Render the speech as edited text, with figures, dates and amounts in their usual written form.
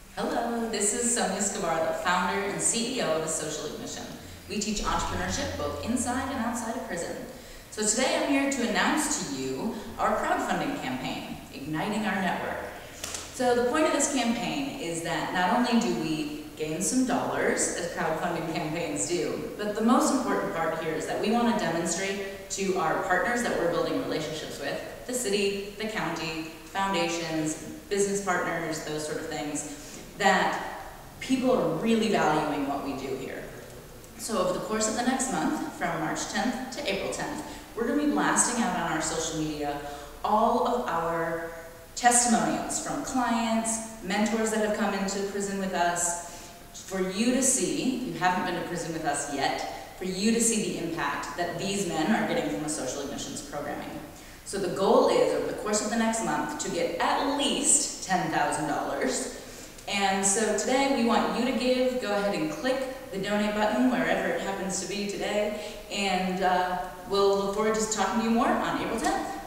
Hello, this is Sonia Escobar, the founder and CEO of A Social Ignition. We teach entrepreneurship both inside and outside of prison. So today I'm here to announce to you our crowdfunding campaign, Igniting Our Network. So the point of this campaign is that not only do we gain some dollars, as crowdfunding campaigns do, but the most important part here is that we want to demonstrate to our partners that we're building relationships with, the city, the county, foundations, business partners, those sort of things, that people are really valuing what we do here. So over the course of the next month, from March 10th to April 10th, we're going to be blasting out on our social media all of our testimonials from clients, mentors that have come into prison with us, for you to see, if you haven't been to prison with us yet, for you to see the impact that these men are getting from A Social Ignition's programming. So the goal is, over the course of the next month, to get at least $10,000. And so today we want you to give. Go ahead and click the donate button wherever it happens to be today, and we'll look forward to talking to you more on April 10th.